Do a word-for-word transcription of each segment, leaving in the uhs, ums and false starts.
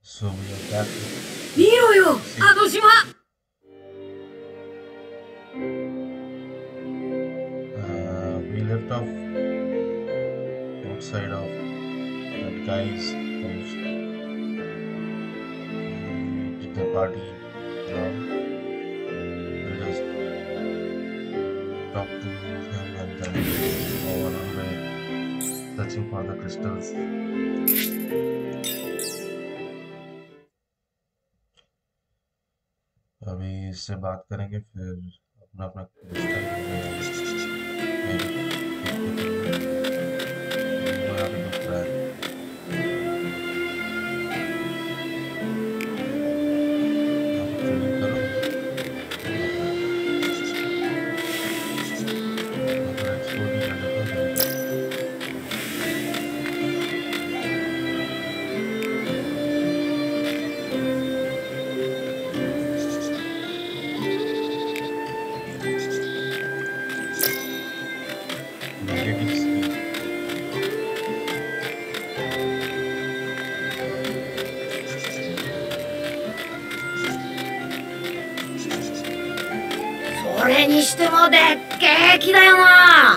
So we are back. 見ろよ、あの島。 Uh, we left off outside of that guy's house. We did the party. Now we'll just talk to him and then go on our way searching for the crystals. अभी इससे बात करेंगे फिर अपना अपना क्रिस्टल वो यहाँ पे दुख रहा है यहाँ पे ट्रेनिंग करो यहाँ पर एक्सप्लोर भी करने को जाएगा नेगेटिव स्किल それにしてもでっけえ木だよな。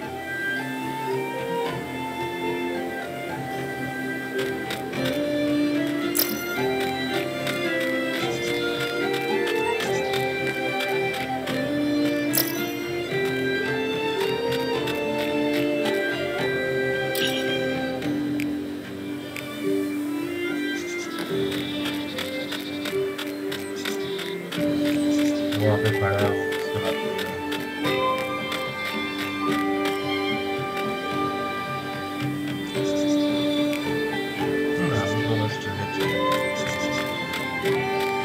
वहाँ पे पड़ा है वो उससे बात कर रहा है हम तो बस चले चले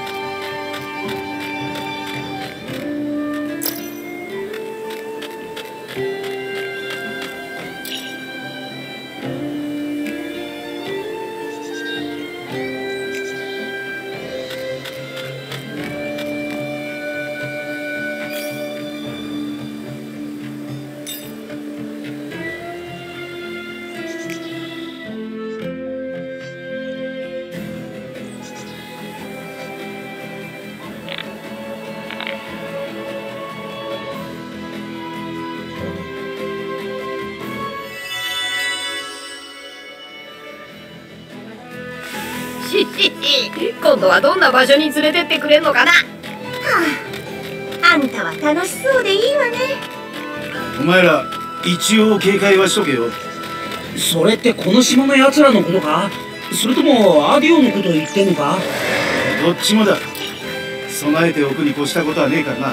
ひひひ、今度はどんな場所に連れてってくれんのかな。はあ、あんたは楽しそうでいいわね。 お前ら一応警戒はしとけよ。 それってこの島の奴らのことか、それともアディオのことを言ってんのか。 どっちもだ。備えておくに越したことはねえからな。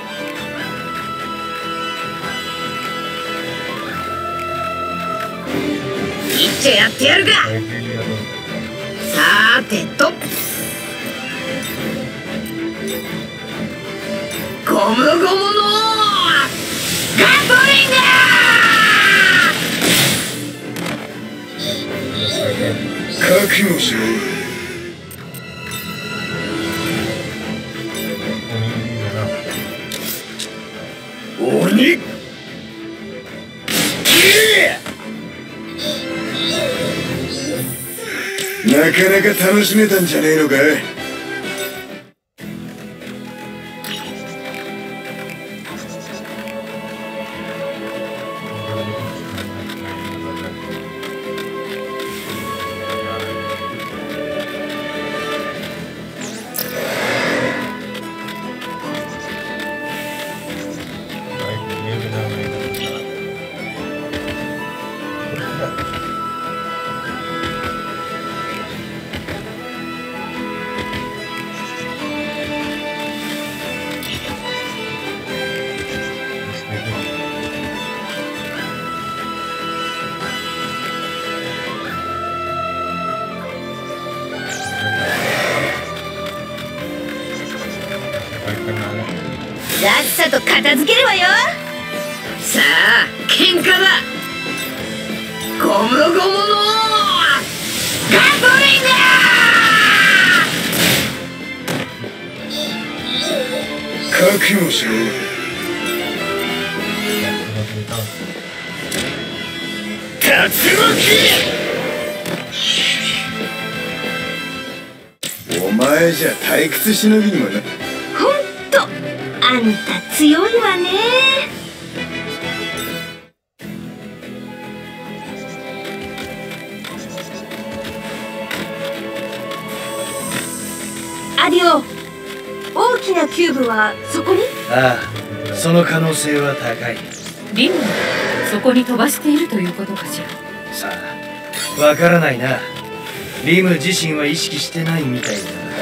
いっちゃやってやるか。さーてと、ゴムゴムのガトリング。 覚悟しろ。鬼なかなか楽しめたんじゃねえのか。 さっさと片付けるわよ。さあ喧嘩だ。ゴムゴムのガトリング。 覚悟しろ。竜巻前じゃ退屈しのぎにもな。 ほんとあんた強いわね。アディオ、大きなキューブはそこに？ ああ、その可能性は高い。 リムがそこに飛ばしているということかしら。 さあ、わからないな。リム自身は意識してないみたいだ。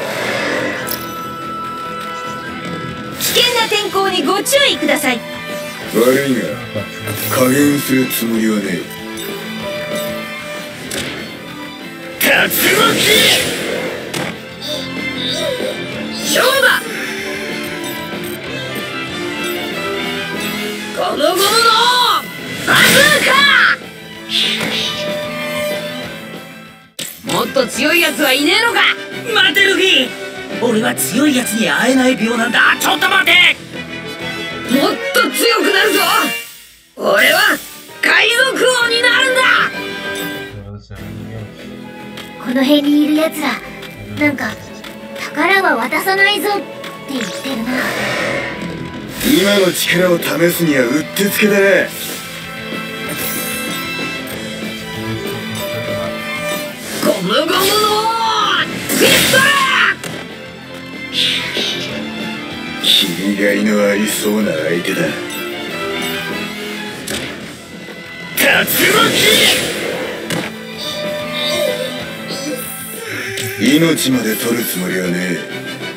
危険な天候にご注意ください。 悪いが加減するつもりはねえ。竜巻！ 勝負だ！ゴムゴムのバズーカ！もっと強いやつはいねえのか？ 待てルフィ、俺は強いやつに会えない病なんだ。ちょっと待て。 もっと強くなるぞ。俺は海賊王になるんだ。 この辺にいるやつら、なんか宝は渡さないぞって言ってるな。 今の力を試すにはうってつけだね。 ゴムゴムのピストル！ 君がいのありそうな相手だ。竜巻！命まで取るつもりはねえ。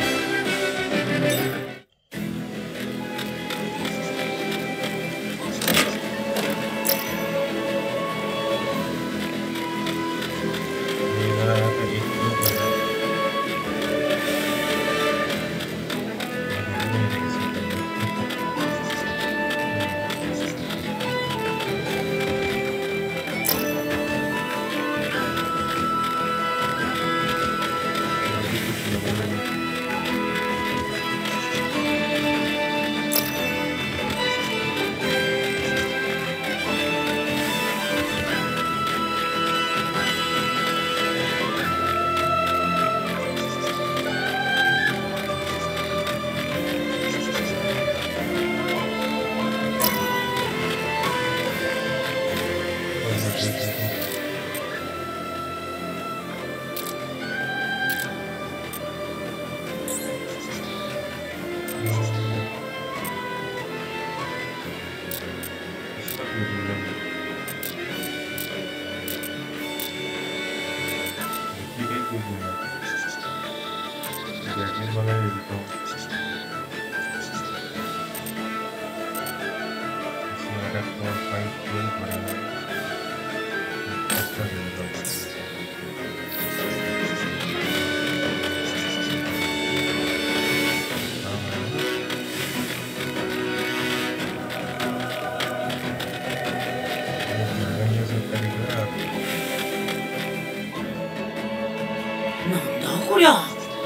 こりゃ。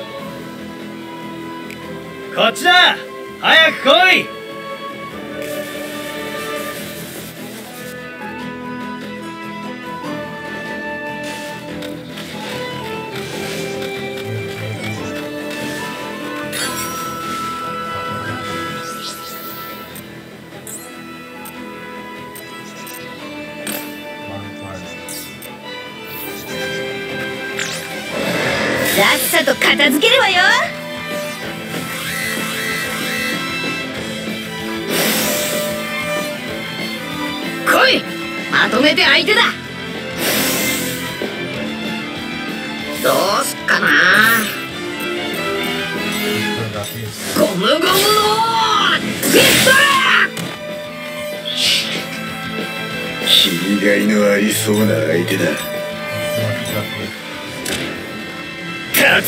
こっちだ！早く来い！ さっさと片付けるわよ。来い！まとめて相手だ。どうすっかな。ゴムゴムのピストル！ 君がいのありそうな相手だ。竜巻！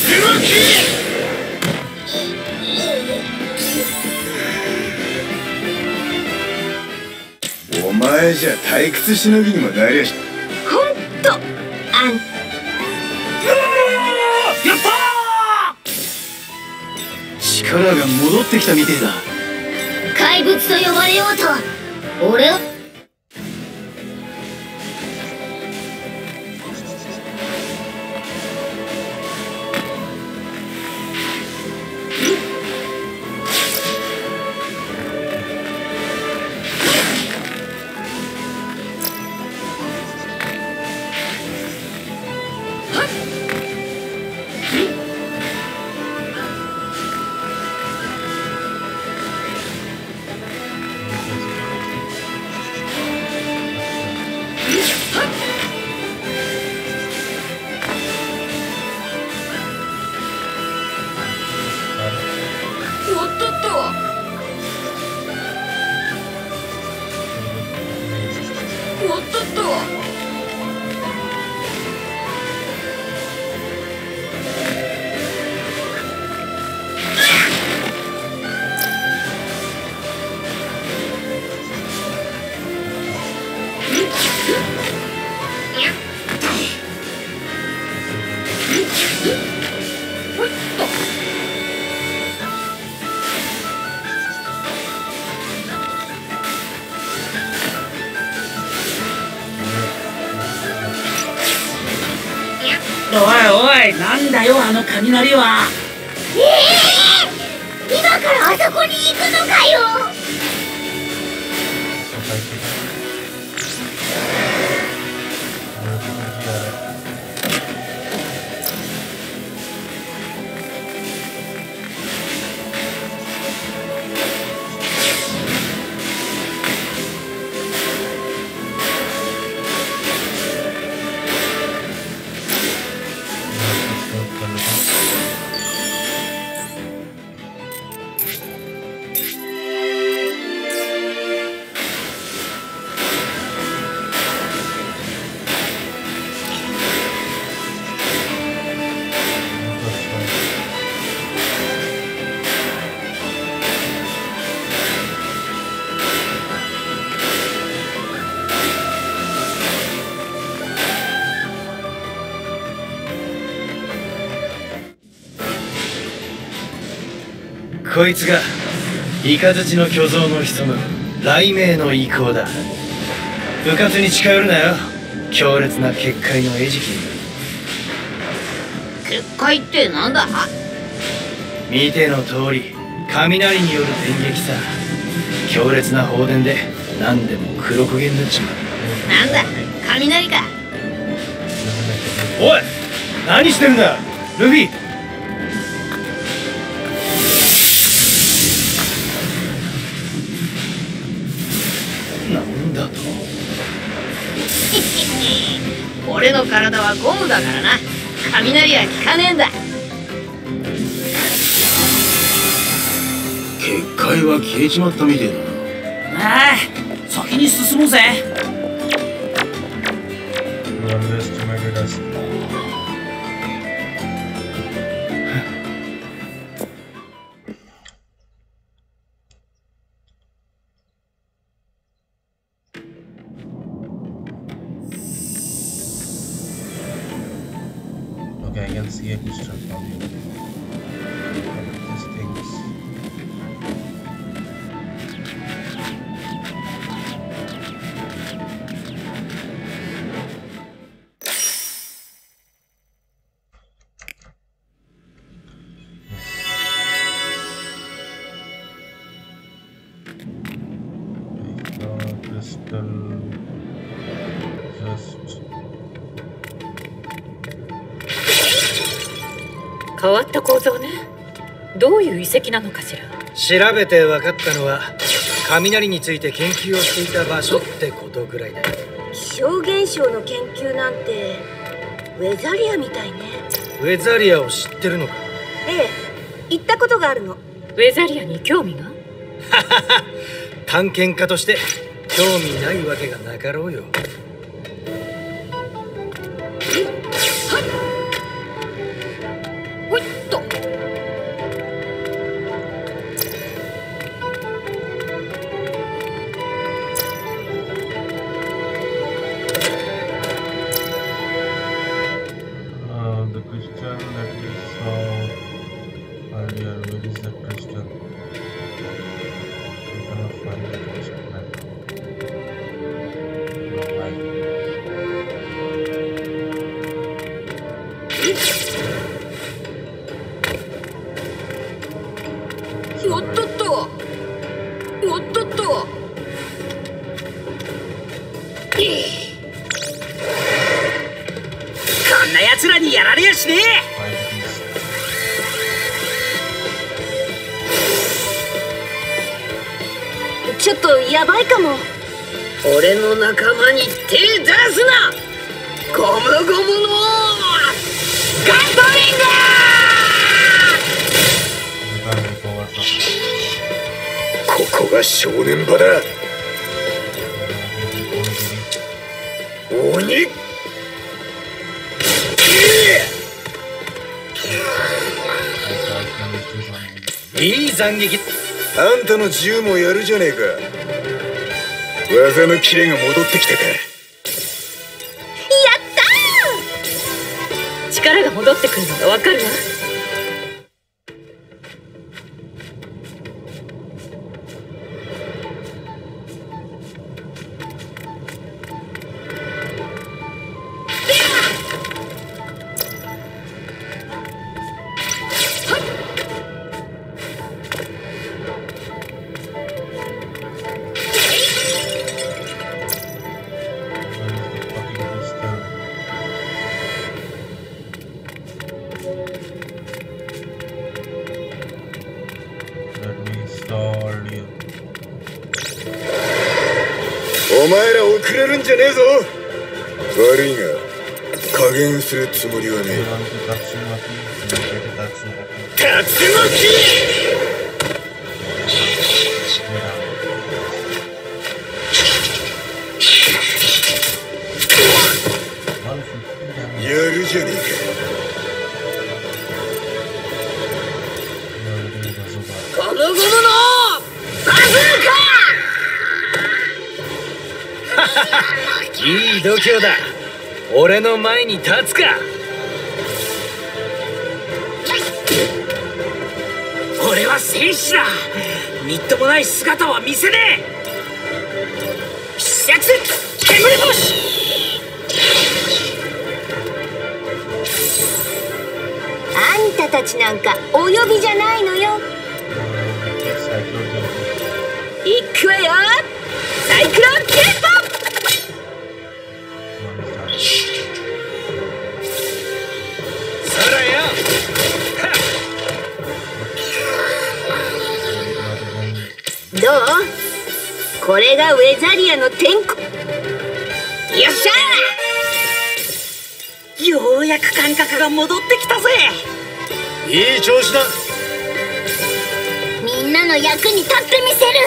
お前じゃ退屈しのぎにもなりゃし。 ほんとあんやったー！ 力が戻ってきたみてえだ。 怪物と呼ばれようと俺をい、なんだよあの雷は。 ええー、今からあそこに行くのかよ。 こいつがイカズチの巨像の潜む雷鳴の遺構だ。部活に近寄るなよ。強烈な結界の餌食に。 結界ってなんだ？ 見ての通り雷による電撃さ。強烈な放電で何でも黒焦げになっちまう。 なんだ雷か。 おい、何してるんだルフィ。なんだと。 俺の体はゴムだからな。雷は効かねえんだ。 結界は消えちまったみてえだな。 ああ、先に進もうぜ。 You underestimated us. Okay, I can see a crystal from here. These things. Crystal just 変わった構造ね。どういう遺跡なのかしら。 調べて分かったのは雷について研究をしていた場所ってことぐらいだよ。 気象現象の研究なんてウェザリアみたいね。 ウェザリアを知ってるのか。 ええ、行ったことがあるの。 ウェザリアに興味が？ 探検家として興味ないわけがなかろうよ。 ほいっと。 Uh, the crystal that we saw earlier, where is that crystal? We cannot find the crystal right now. No, why? おっとっとおっとっと。 こんな奴らにやられやしねえ。 Find these. ちょっとヤバいかも。俺の仲間に手出すな。ゴムゴムのガトリング。 We can't recover from this. ここが正念場だ。鬼。 いい斬撃。 あんたの銃もやるじゃねえか。技のキレが戻ってきたか。 力が戻ってくるのがわかるわ。 Let me start you. お前ら遅れるんじゃねえぞ。悪いが加減するつもりはねえ。 Bilang kita Tatsumaki, jadi Tatsumaki. 竜巻 Merah. やるじゃねえか。 Merah bazooka. ゴムゴムのバズーいい度胸だ。俺の前に立つか。 俺は戦士だ。みっともない姿は見せねえ。必殺煙星。 あんたたちなんかお呼びじゃないのよ。 Cyclone いくわよ。サイクロンテンポ。 そらよ。 どう？これがウェザリアの天候。よっしゃようやく感覚が戻ってきたぜ。 いい調子だ。 みんなの役に立ってみせる。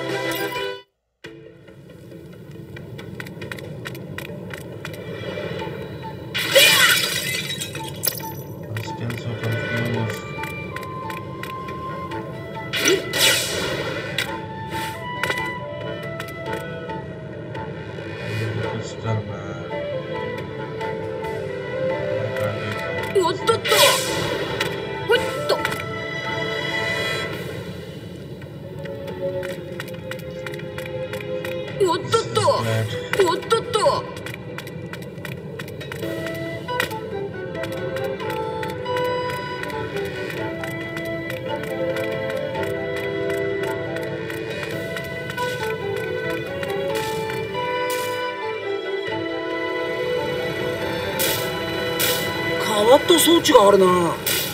I'm still so confused. Crystal man. I can't get おっとっと。ほっと。 おっとっと。 that. おっとっと。 変わった装置があるな。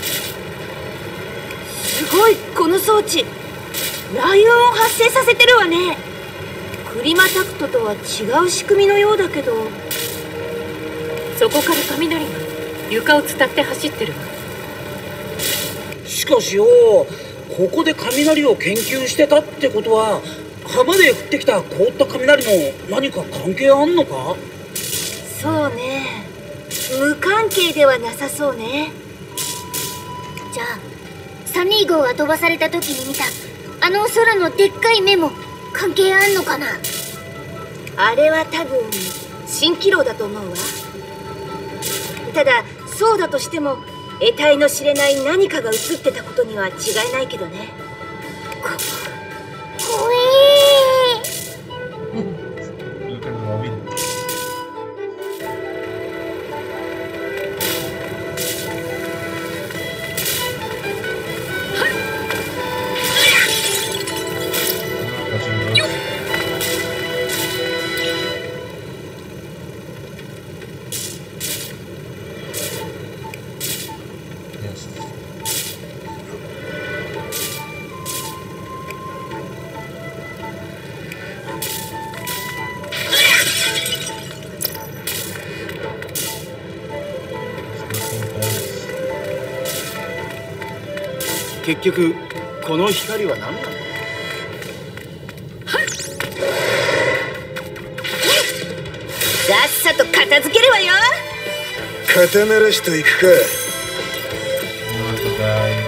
すごいこの装置。雷雲を発生させてるわね。クリマタクトとは違う仕組みのようだけど。 そこから雷が床を伝って走ってるわ。 しかしよ、ここで雷を研究してたってことは、浜で降ってきた凍った雷も何か関係あんのか？ そうね。無関係ではなさそうね。 じゃあサニー号が飛ばされた時に見たあの空のでっかい目も関係あんのかな？ あれは多分蜃気楼だと思うわ。ただそうだとしても得体の知れない何かが映ってたことには違いないけどね。 こ怖えー。 Look at Robin. Yes. 結局この光は何なの？ さっさと片付けるわよ。 肩慣らしといくか。 You want to die.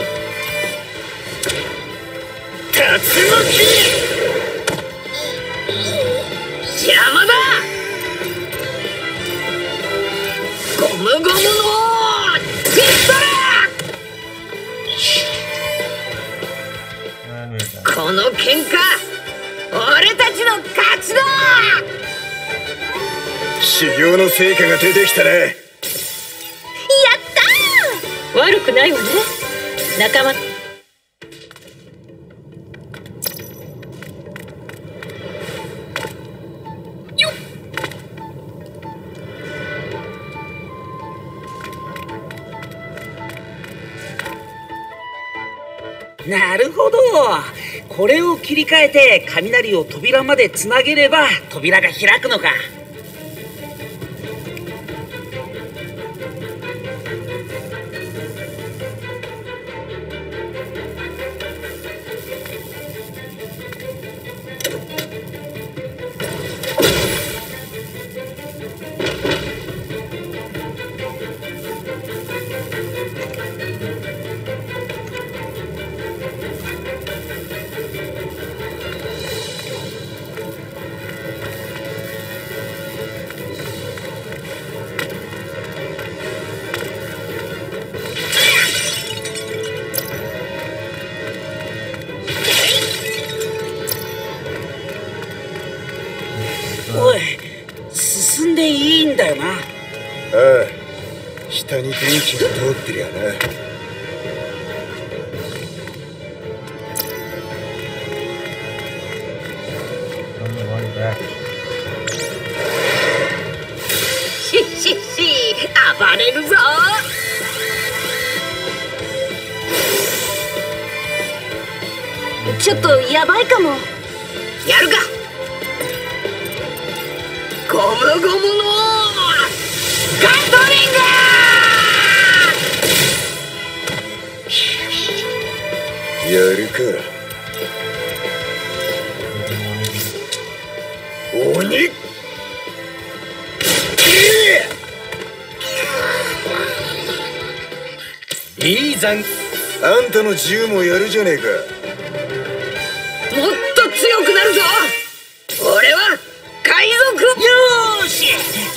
竜巻！ 邪魔だ。ゴムゴムのピストル。 And we're done. この喧嘩俺たちの勝ちだ。 修行の成果が出てきたね。 やったー。 悪くないわね。仲間。 なるほど。これを切り替えて雷を扉までつなげれば扉が開くのか。おい、進んでいいんだよな。 ああ、下に電気が通ってりゃな。 しっしっし、暴れるぞ。ちょっとやばいかも。やるか。ゴムゴムのガトリング。 やるか。鬼。 いいざん。 あんたの銃もやるじゃねえか。 もっと強くなるぞ。俺は海賊。よーし。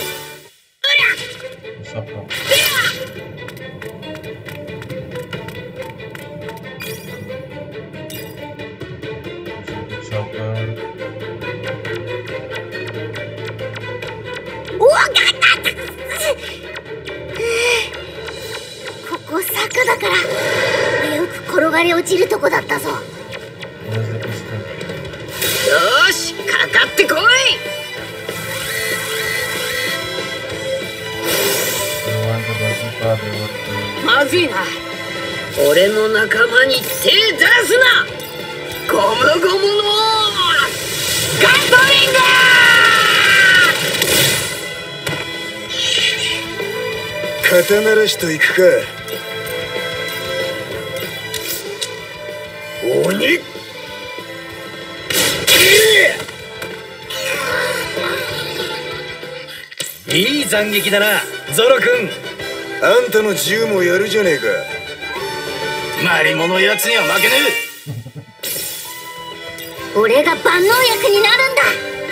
ここ坂だからよく転がり落ちるとこだったぞ。 よーし、かかってこい。まずいな。俺の仲間に手出すな。ゴムゴムのガトリング。 肩慣らしといくか。鬼。 いい斬撃だな、ゾロ君。 あんたの銃もやるじゃねえか。 マリモのやつには負けねえ。俺が万能薬になるんだ。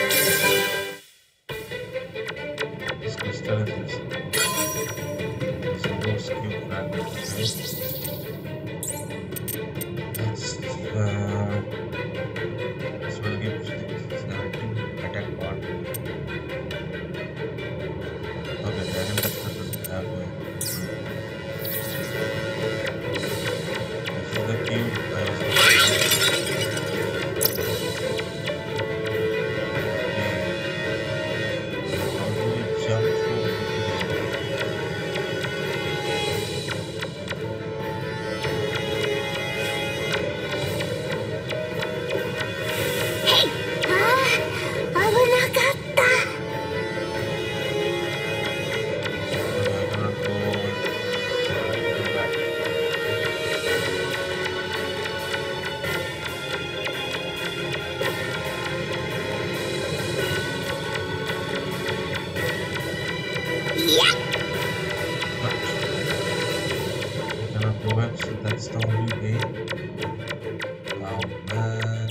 That's the only way. Oh man.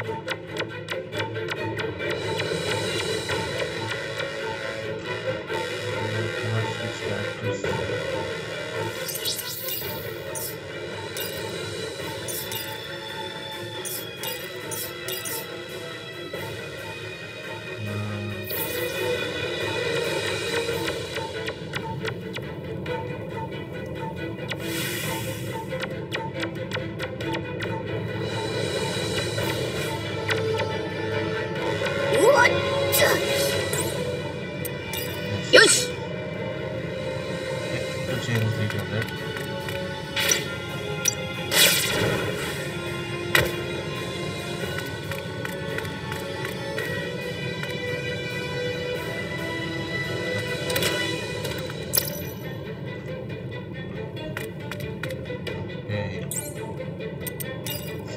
Cannot switch characters.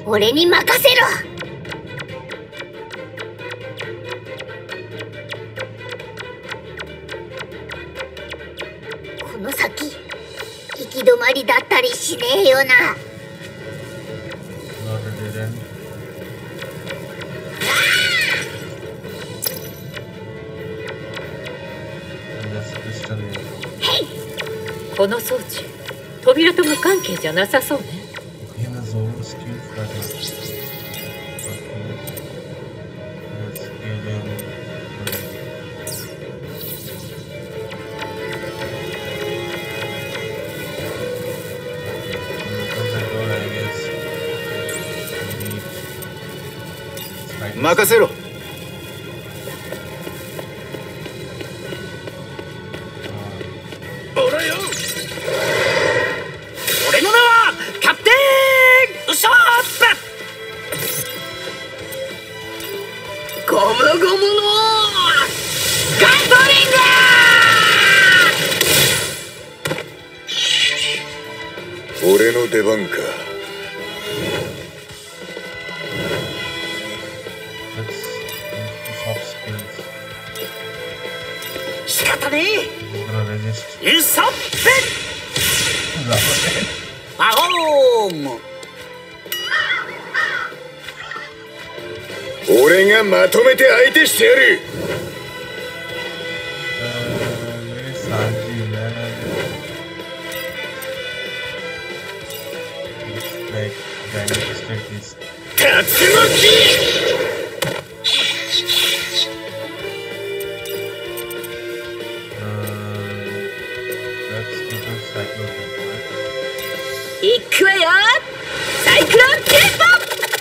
俺に任せろ。この先行き止まりだったりしねえよな。 Not a dead end. And that's crystal here. この装置扉と無関係じゃなさそうね。 Okay, the Zoro steel fragment. Okay. Let's get in. Okay, 任せろ。 俺よ。俺の名はキャプテンウソップ。ゴムゴムのガントリン俺の出番か。 let's swap skills. 仕方ね He's gonna resist. え。ウソップ。 Ramen. パオーム。 俺がまとめて相手してやる。 Uh, where is Sanji, man? Looks like Dynamic Strike is 竜巻。 let's do the cyclone thing, right? 行くわよ。サイクロンテンポ。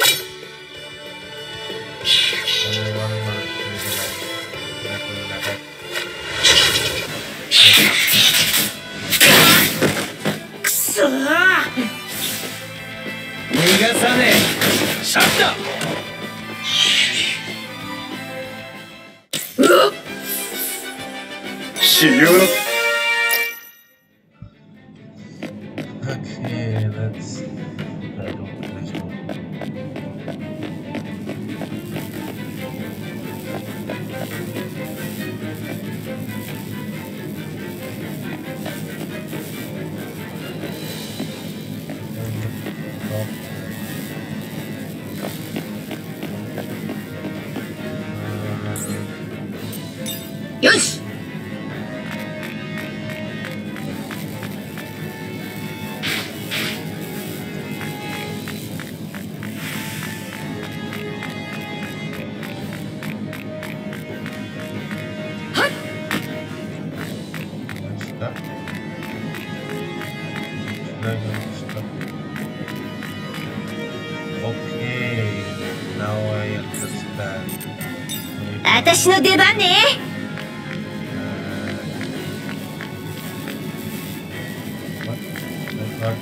Only one more crazy line. That will attack. くそー。 逃がさねえ。シャット。 修行の Okay, let's try to finish one. よし。 Stuck. Stuck. Okay, now I understand. 私の出番ね。 What? I thought.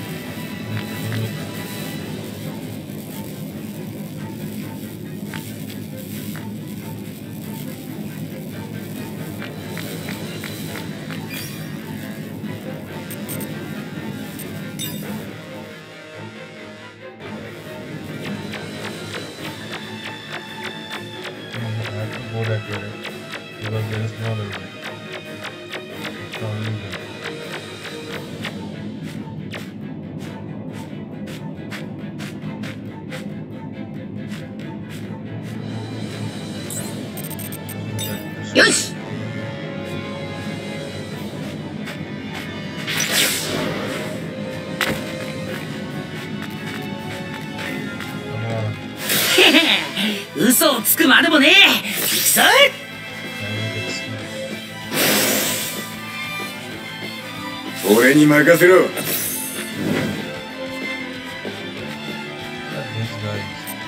I have to go that way because there is no other way. It's only way. よし。 嘘をつくまでもねえ。くそ。 俺に任せろ。 These guys.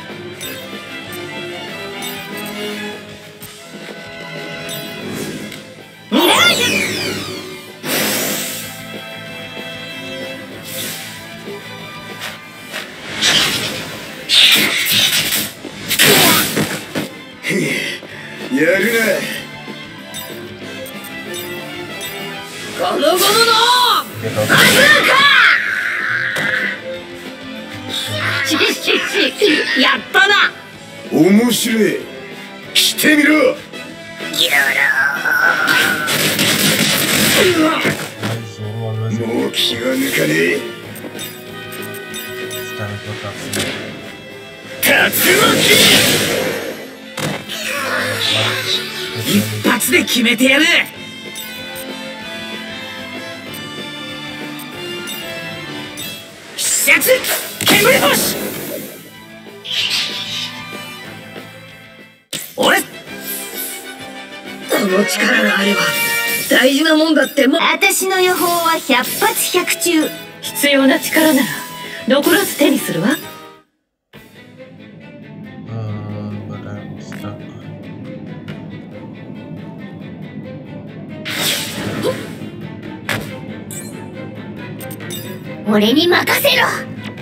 やるな。 ゴムゴムの Get out. チッチッチやったな。 面白い。してみろ。もう気が抜かねえ。竜巻。 一発で決めてやる。必殺煙星。俺この力があれば大事なもんだっても。 私の予報は百発百中。 必要な力なら残らず手にするわ。 俺に任せろ。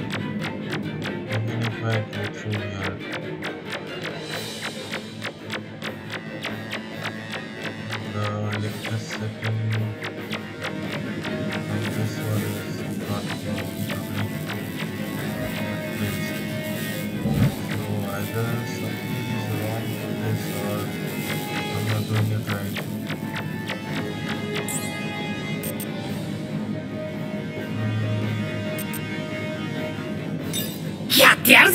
やってやるぜ。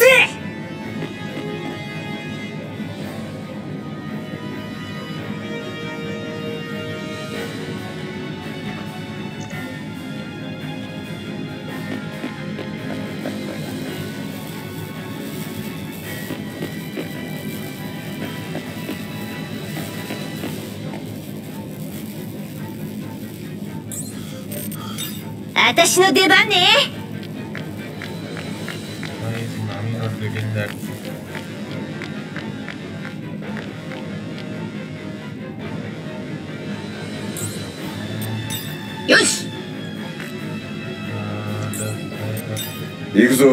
私の出番ね。 よし。 行くぞ。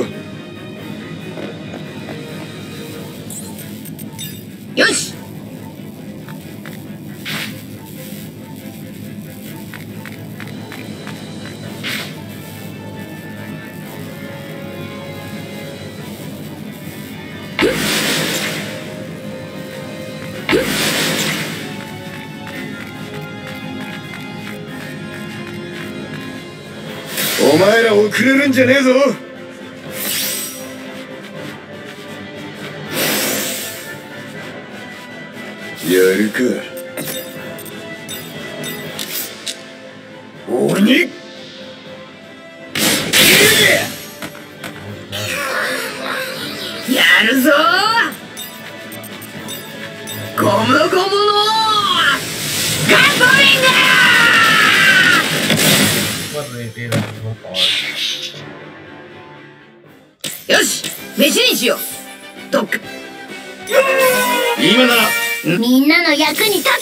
よし。 お前ら遅れるんじゃねえぞ。やるか。鬼やるぞ。ゴムゴムのガトリング。よし、飯にしよう。どっか今ならみんなの役に立つ。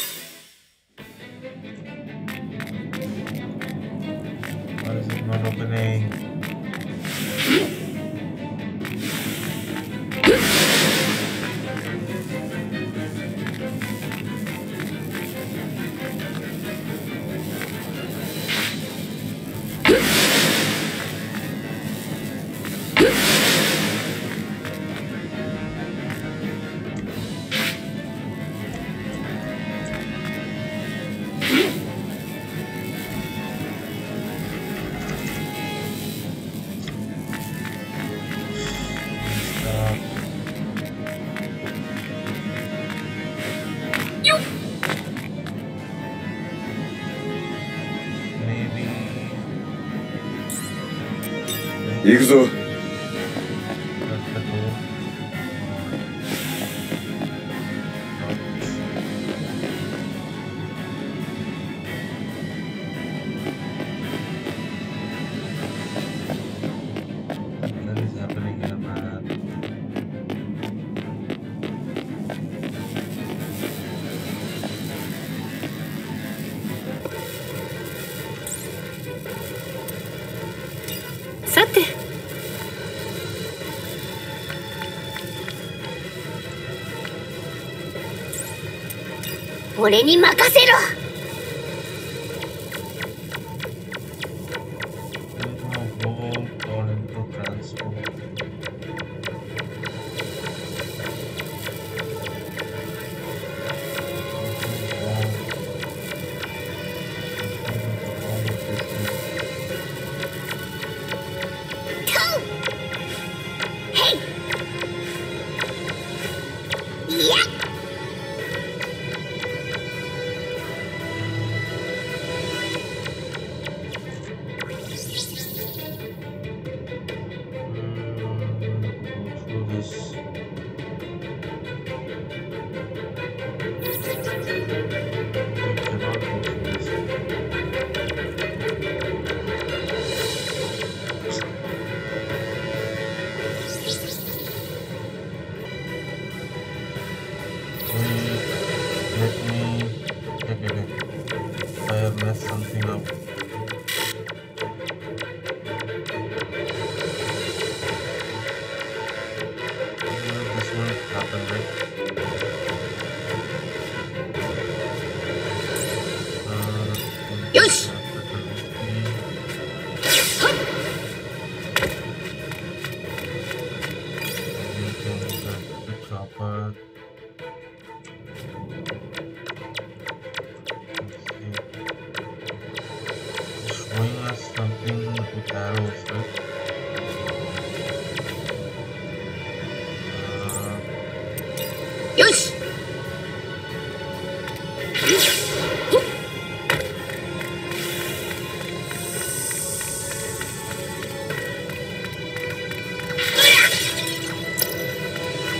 行くぞ。 さて、 俺に任せろ。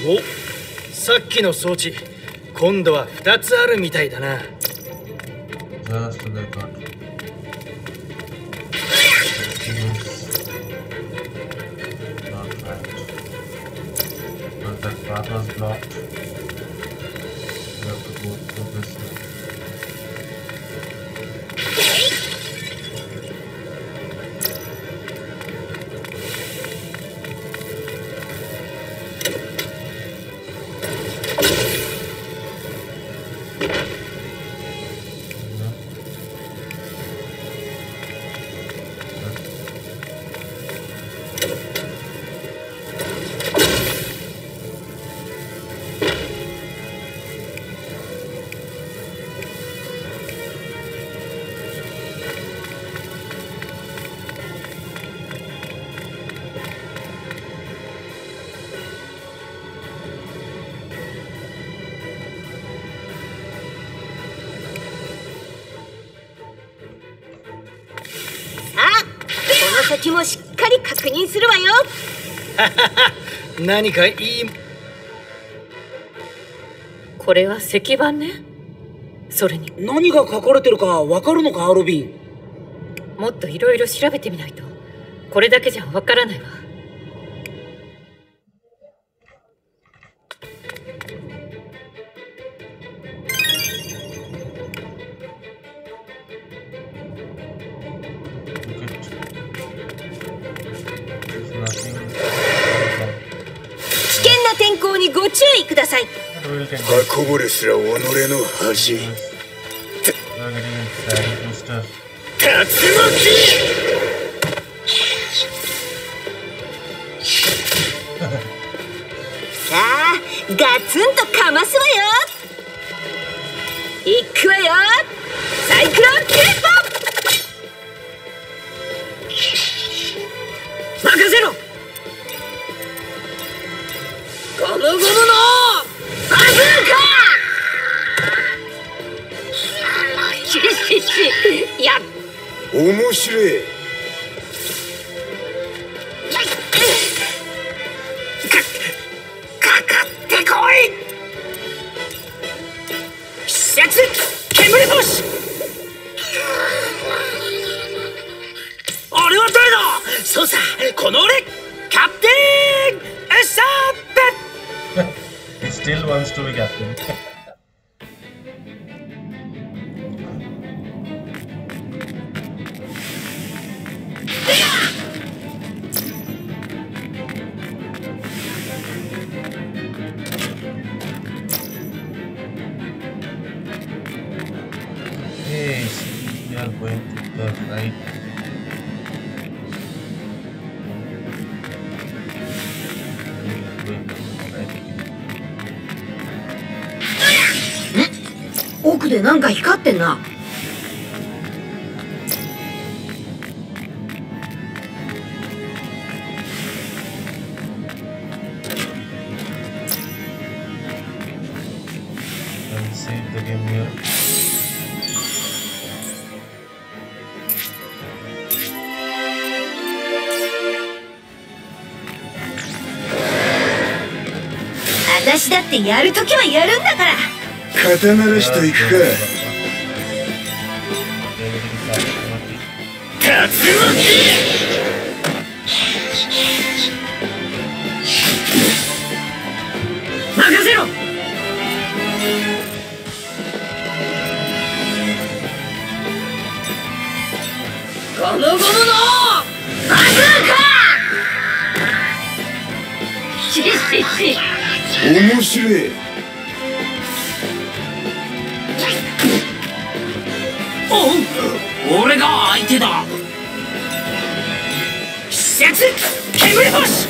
お、さっきの装置今度はふたつあるみたいだな。 Just like that. Not right. But that path was blocked. We have to go through this way. 先もしっかり確認するわよ。 何かいい。 これは石板ね。それに何が書かれてるかわかるのか、ロビン。 もっといろいろ調べてみないとこれだけじゃわからないわ。 ご注意ください。 刃こぼれすら己の恥。竜巻。 さあ、ガツンとかますわよ。いくわよ。サイクロンキューポ。任せろ。ゴムゴムのバズーカ。ししし、やっ面白い。 かかってこい。施設煙星。あれは誰だ。そうさ、この俺キャプテンエッサーペ。 He still wants to be captain. Hey, we are going to the right. Hmm? 奥でなんか光ってんな。 Save the game here. I 私だってやるときはやるんだから。 肩慣らしといくか。竜巻。 任せろ。ゴムゴムのバズーカ。ししし。 面白い。 おう、俺が相手だ。施設煙星。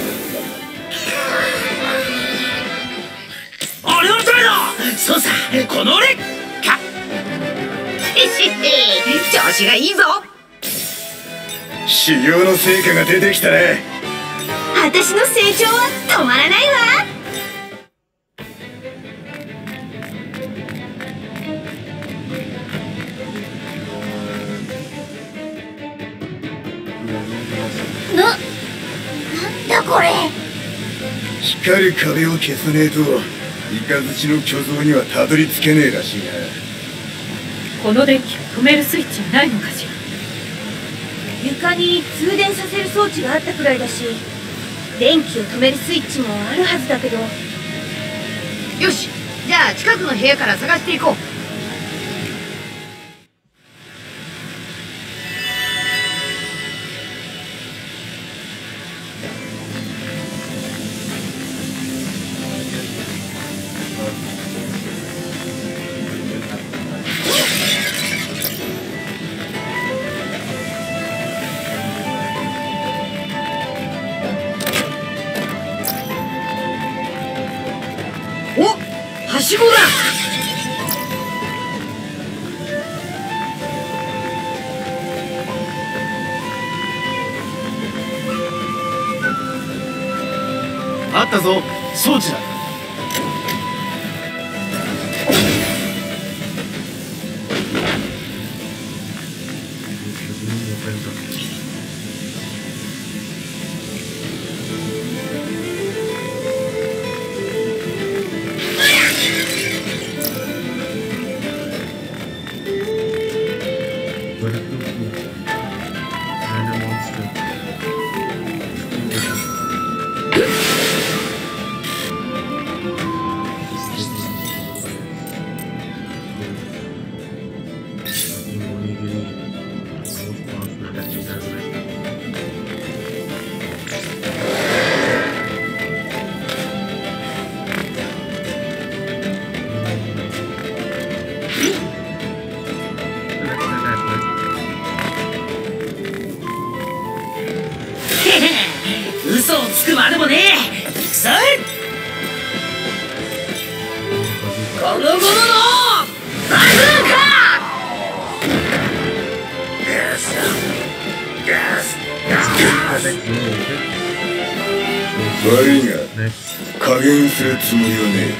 あれは誰だ。そうさ、この俺か。 ししし、調子がいいぞ。 修行の成果が出てきたね。 私の成長は止まらないわ。 な、なんだこれ。 光かり壁を消さねえと雷の巨像にはたどり着けねえらしいな。 この電気を止めるスイッチはないのかしら。 床に通電させる装置があったくらいだし、電気を止めるスイッチもあるはずだけど。 よし、じゃあ近くの部屋から探していこう。はしごだ。 あったぞ、装置だ。 嘘をつくまでもねえ。くそい。ゴムゴムのバズーカ。 悪いが加減するつもりはね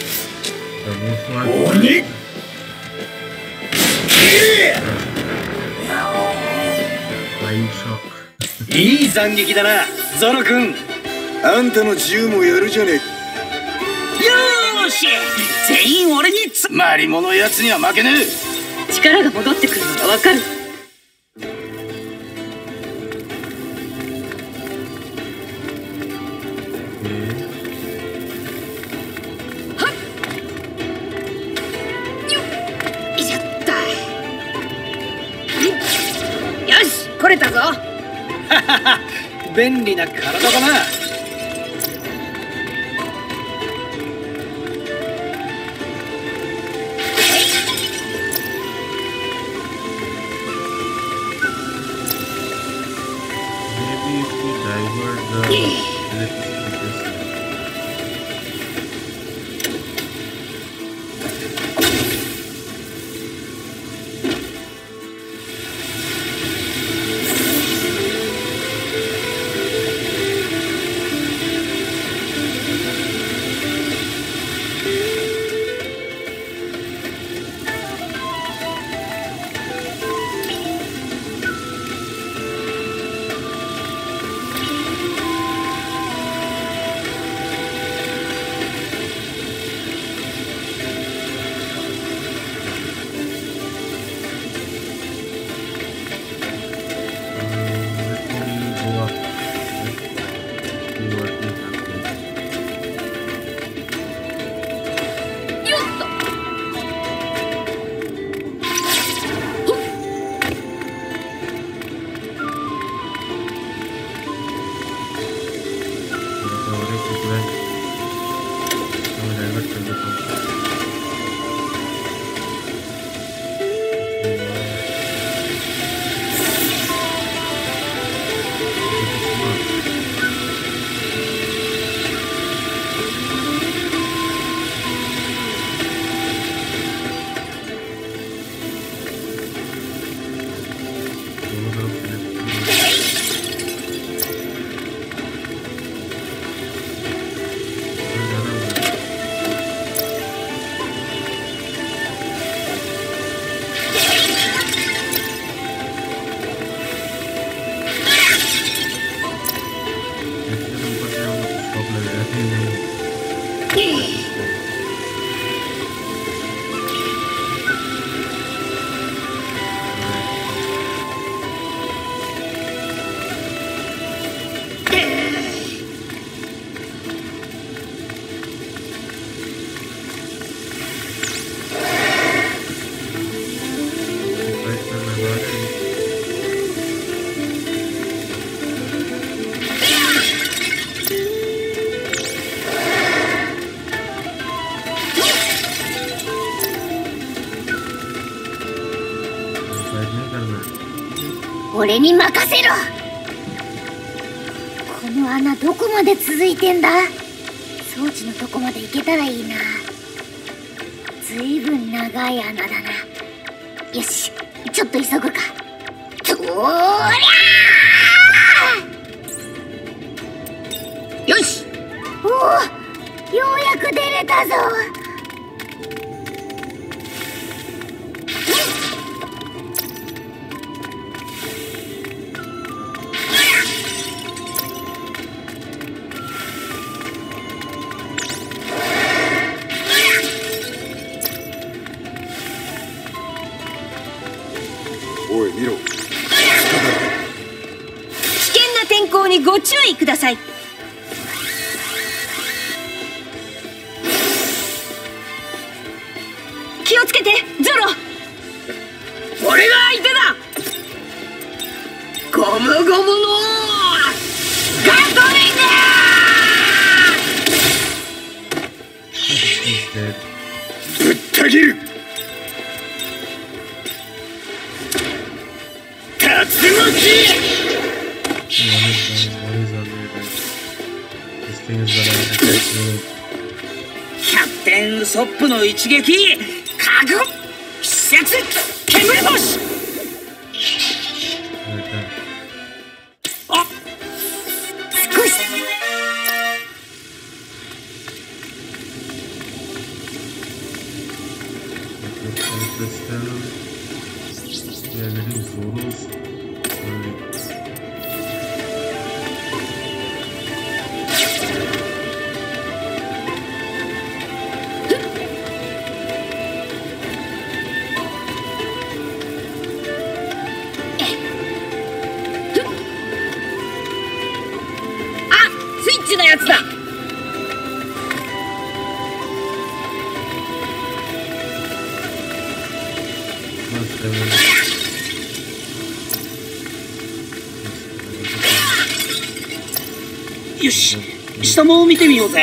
え。鬼いい斬撃だな、ゾロ君。 あんたの銃もやるじゃねえ。 よーし、全員俺につマリモのやつには負けねえ。 力が戻ってくるのがわかる。 よし、来れたぞ。 便利な体だな。 俺に任せろ。この穴どこまで続いてんだ？装置のとこまで行けたらいいな。ずいぶん長い穴だな。よし、ちょっと急ぐか。とーりゃー！よし！おお、ようやく出れたぞ。 おい見ろ。 危険な天候にご注意ください。気をつけて、ゾロ。 俺が相手だ。ゴムゴムのガトリング！ぶった切る。竜巻！ One is one is already dead. This thing is gonna attack me. キャプテンウソップの一撃覚悟施設煙星。 Right there. あ少し Crystal. We are getting Zoros only. First level. よし、下も見てみようぜ。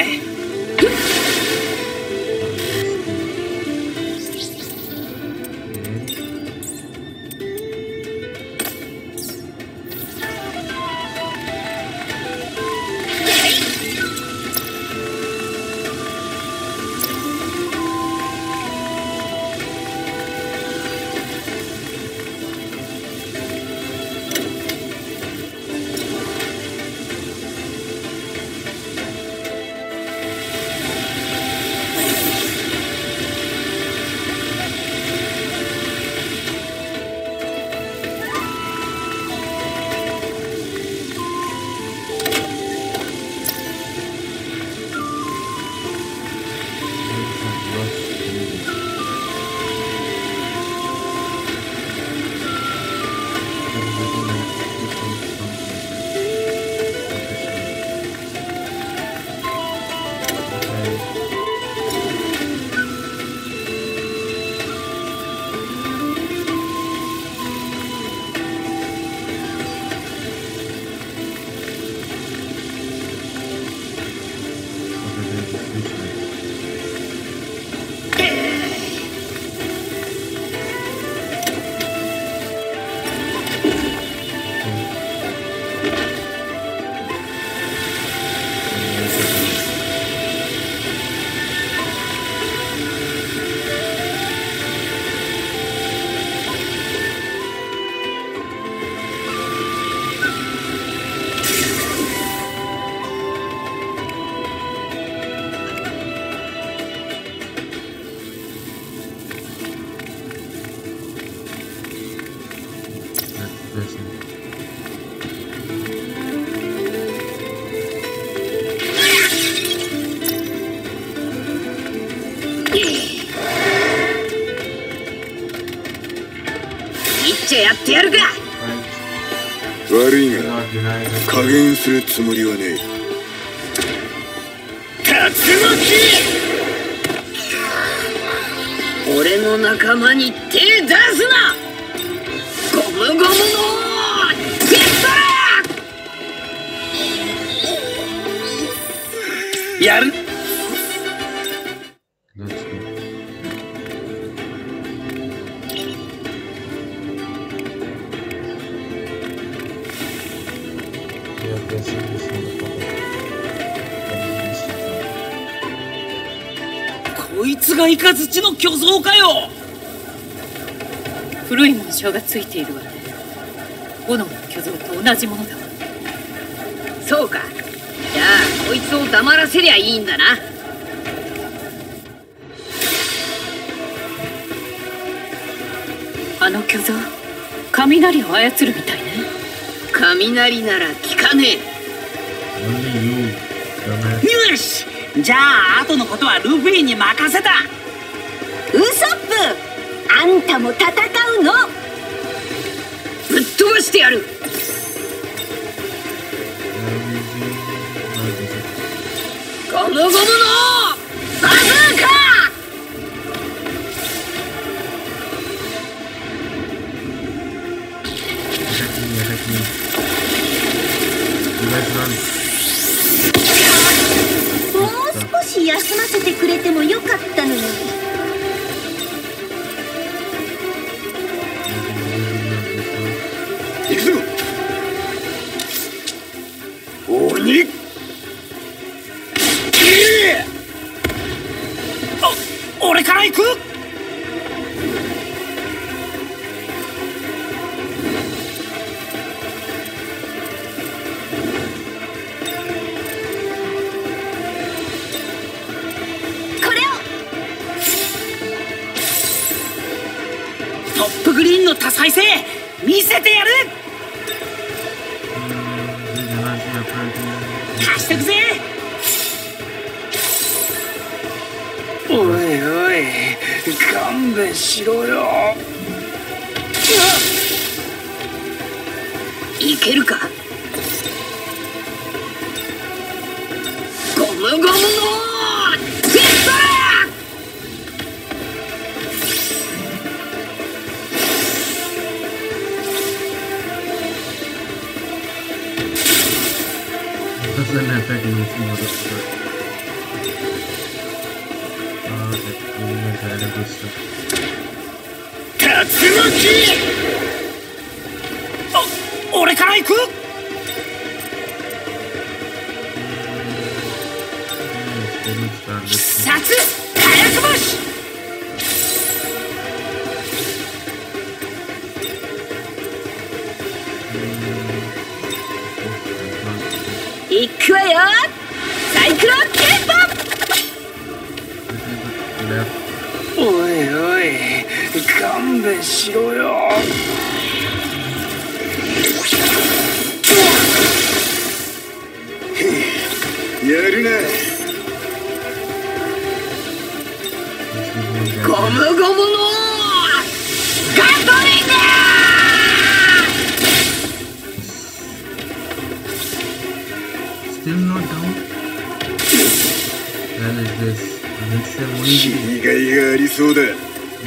やってやるか。 悪いが加減するつもりはねえ。 竜巻！俺の仲間に手出すな。ゴムゴムのジェット！やる。 こいつがイカズチの巨像かよ。 古い紋章がついているわね。炎の巨像と同じものだわ。 そうか。じゃあこいつを黙らせりゃいいんだな。 あの巨像、雷を操るみたいね。 雷なら効かねえ。 Only you, dumbass. よし、じゃあ後のことはルフィに任せた。 ウソップ、あんたも戦うの。 ぶっ飛ばしてやる。ゴムゴムのバズーカ。 Attack me, attack me. You guys run. もう少し休ませてくれてもよかったのに。 行くぞ。鬼。 お、俺から行く。トップグリーンの多彩性見せてやる。貸してくぜ。 おいおい、勘弁しろよ。 いけるか。ゴムゴムのジェット。 Doesn't affect Luffy motherfucker. Ah, that movement had a good stuff. 竜巻。お、俺から行く。必殺火薬星。 行くわよ。サイクロンケンポ。 おいおい、勘弁しろよ。 やるな。 ゴムゴムのガトリング。 Still not down? Hell is this? Next time only 死がいがありそうだ。 or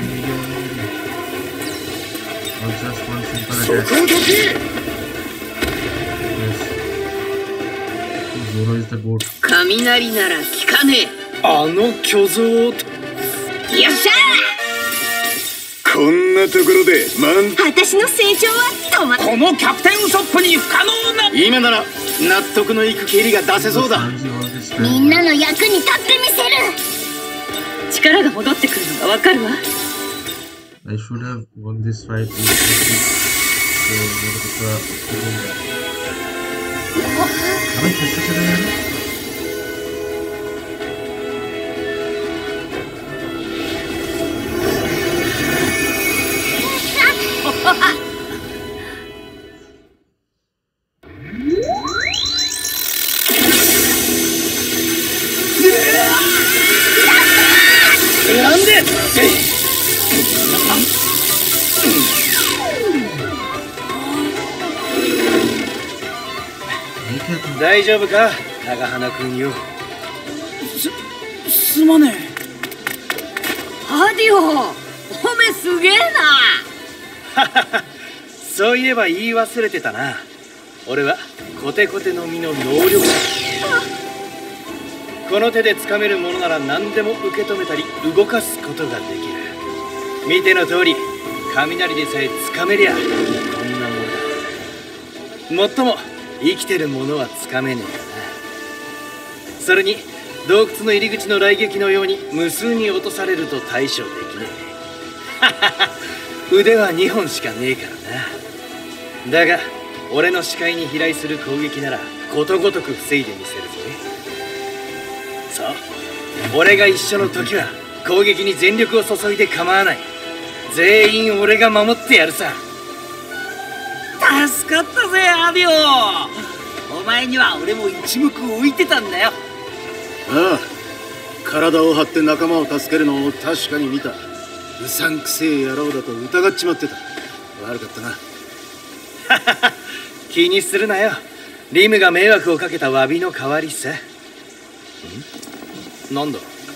just one simple そ attack. こをどけ。 Yes. Zoro is the goat. 雷なら効かねあの巨像。 え。よっしゃこんなところで満私の成長は止まっ。 このキャプテンウソップに不可能な。 今なら納得のいく蹴りが出せそうだ。 Sanji all this time. みんなの役に立ってみせる。 力が戻ってくるのがわかるわ。 I should have won this fight. So, मेरे को थोड़ा हमें कैसे चला यार? Hey, 大丈夫か、長花君よ。 す、すまねー。ハディオ、褒めすげえな。 そういえば言い忘れてたな。俺はコテコテの実の能力者。この手で掴めるものなら何でも受け止めたり動かすことができる。見ての通り、雷でさえ掴めりゃこんなものだ。もっとも生きてるものは掴めねえよな。それに洞窟の入り口の雷撃のように無数に落とされると対処できねえ。腕はにほんしかねえからな。だが俺の視界に飛来する攻撃ならことごとく防いでみせるぜ。そう、俺が一緒の時は攻撃に全力を注いで構わない。全員俺が守ってやるさ。 助かったぜアディオ。お前には俺も一目置いてたんだよ。 ああ、体を張って仲間を助けるのを確かに見た。うさんくせえ野郎だと疑っちまってた。悪かったな。 気にするなよ。リムが迷惑をかけた詫びの代わりさ。ん？なんだ？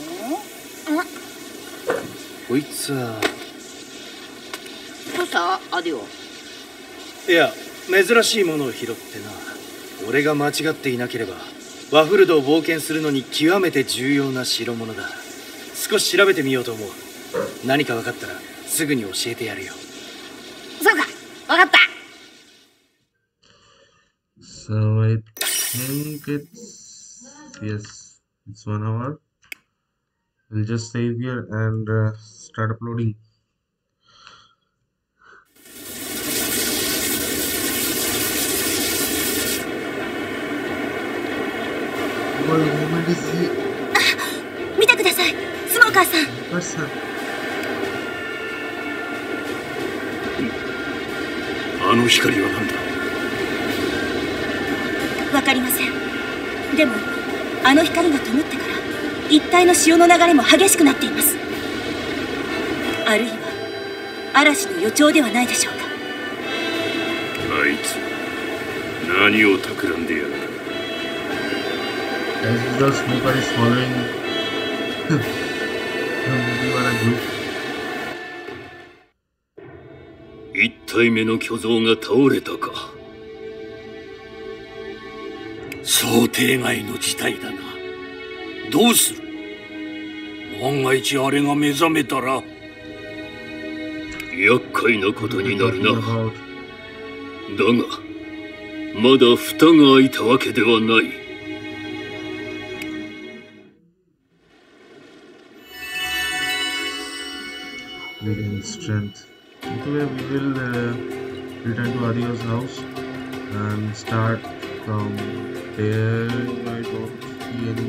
こいつは。 どうしたアディオ？ いや、珍しいものを拾ってな。俺が間違っていなければワフルドを冒険するのに極めて重要な代物だ。少し調べてみようと思う。何か分かったらすぐに教えてやるよ。 そうか、分かった。 So I think it's yes, it's one hour. We'll just save here and uh, start uploading. What moment is he? 見てください、スモーカーさん。 What's that? あの光は何だ？ わかりません。でもあの光が灯ってから一帯の潮の流れも激しくなっています。あるいは嵐の予兆ではないでしょうか。 あいつ何を企んでやるんだ。 As the smoker is following the Mugiwara group. 一体目の巨像が倒れたか。想定外の事態だな。どうする？万が一あれが目覚めたら厄介なことになるな。だがまだ蓋が開いたわけではない。 Regain strength. Anyway, we will uh, return to Adio's house and start from there. I don't see any.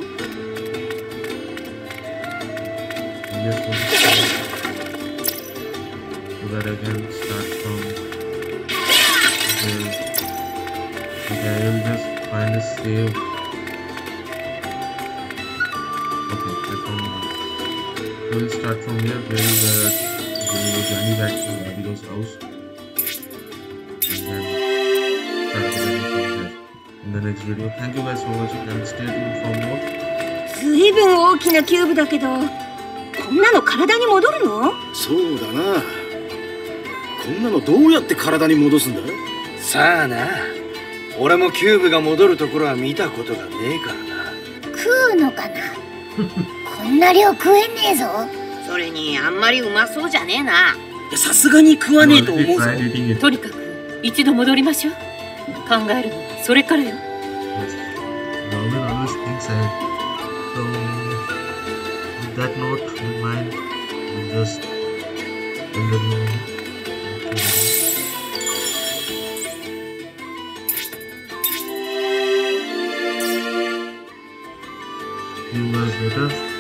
Yes, so that I can start from there. Okay, I will just find a save. Okay, I found one. We'll start from here. We'll uh, go journey back to Adio's house and then start the journey from there in the next video. Thank you guys for watching and stay tuned for more. ずいぶん大きなキューブだけど、こんなの体に戻るの？ そうだな。こんなのどうやって体に戻すんだ？ さあな。俺もキューブが戻るところは見たことがねえからな。 食うのかな？こんな量食えねえぞ。 それにあんまりうまそうじゃねえな。 さすがに食わねえと思うぞ。 とにかく一度戻りましょう。考えるのはそれからよ。 Yes. Now we'll always think ahead. So with that note in mind, we'll just end the video. See you guys later.